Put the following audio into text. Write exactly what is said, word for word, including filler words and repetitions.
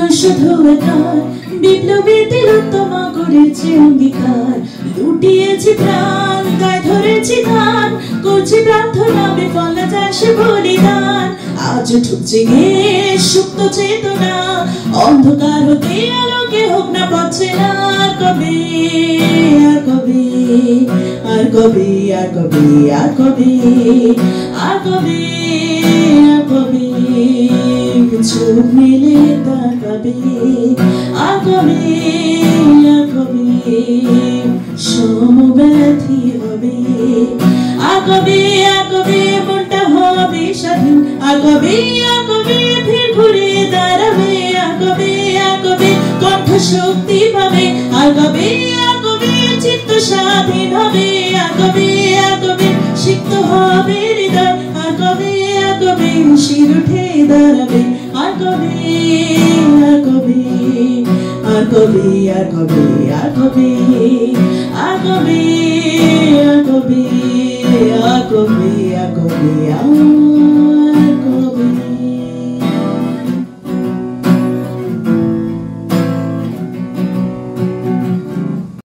শুধু একার বিপ্লবী তিলোত্তমা করেছে অঙ্গীকার, লুটিয়েছি প্রাণ গায়ে ধরেছি ধান, করছি প্রার্থনা বিফল যায় সে বলিদান। আজ ঠুকছে গে সুপ্ত চেতনা, অন্ধকার হতে আলোকে হোক না পাচ্ছে না। আর কবে আর কবে আর কবে আর কবে আর কবে আর কবে আর কবে চোখ মেলে তাকাবে। আর কবে আর কবে সমব্যথী হবে। আর কবে আর কবে মনটা হবে স্বাধীন। আর কবে আর কবে ফির ঘুরে দাঁড়াবে। আর কবে আর কবে কণ্ঠ শক্তি পাবে। আর কবে আর কবে চিত্ত স্বাধীন হবে। আর কবে আর কবে সিক্ত হবে হৃদয়। আর কবে আর কবে শির উঠে দাঁড়াবে। আর কবে আর কবে আর কবে আর কবে আর কবে আর কবে আর কবে আর কবে আর কবে